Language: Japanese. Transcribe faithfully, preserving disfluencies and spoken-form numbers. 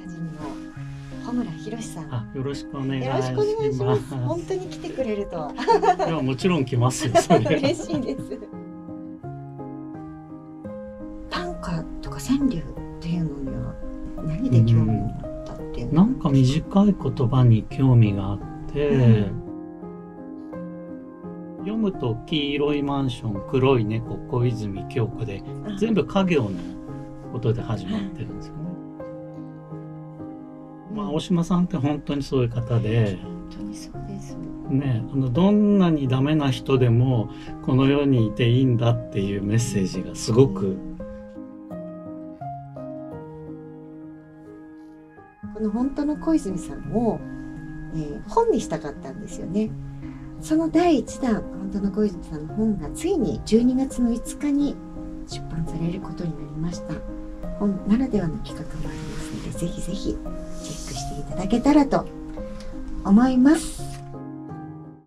人の穂村博さん。 あ、よろしくお願いしよます。 ろしくお願いします。本当に来てくれるとは。 いや、もちろん来ますよ。それは嬉しいです。短歌とか川柳っていうのには何で興味を持ったっていうの、 なんか短い言葉に興味があって、うん、読むと黄色いマンション、黒い猫、小泉今日子で全部家業のことで始まってるんですよね。まあ、大島さんって本当にそういう方で、 本当にそうですね、あのどんなにダメな人でもこの世にいていいんだっていうメッセージがすごく、 この本当の小泉さんを、えー、本にしたかったんですよね。そのだいいちだん、本当の小泉さんの本がついにじゅうにがつのいつかに出版されることになりました。本ならではの企画もありますので、ぜひぜひチェックしていただけたらと思います。